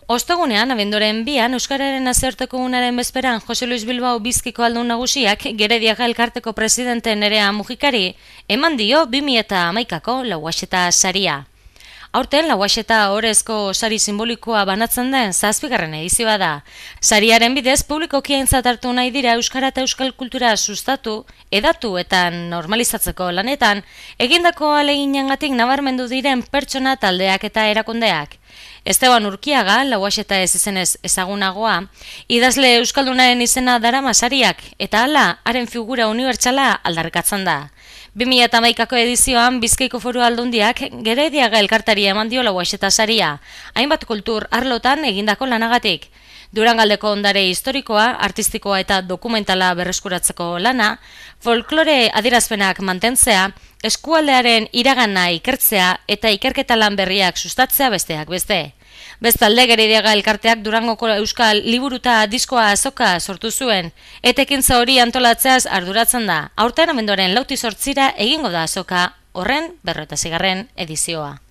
Ostegunean, abenduaren 2an, Euskararen Nazioarteko Egunaren bezperan Jose Luis Bilbao Bizkaiko aldun nagusiak Gerediaga elkarteko presidente Nerea Mujikari eman dio 2011ko Lauaxeta saria. Aurten, Lauaxeta Orezko sari simbolikoa banatzen den 7. edizioa da. Sariaren bidez, publikoki aintzat hartu nahi dira euskara eta euskal kultura sustatu, hedatu eta normalizatzeko lanetan, egindako ahaleginengatik nabarmendu diren pertsona taldeak eta erakundeak. Esteban Urkiaga, Lauaxeta ez izenez ezagunagoa, idazle euskaldunaren izena darama sariak, eta hala, haren figura unibertsala aldarrikatzen da. 2011ko edizioan Bizkaiko Foru Aldundiak Gerediaga elkartari eman dio Lauaxeta saria, hainbat kultur arlotan egindako lanagatik. Durangaldeko ondare historikoa, artistikoa eta dokumentala berreskuratzeko lana, folklore adierazpenak mantentzea, eskualdearen iragana ikertzea eta ikerketa lan berriak sustatzea besteak beste. Bestalde, Gerediaga elkarteak Durangoko euskal liburuta diskoa azoka sortu zuen, eta ekintza hori antolatzeaz arduratzen da. Aurten abenduaren 4 egingo da azoka horren 40. edizioa.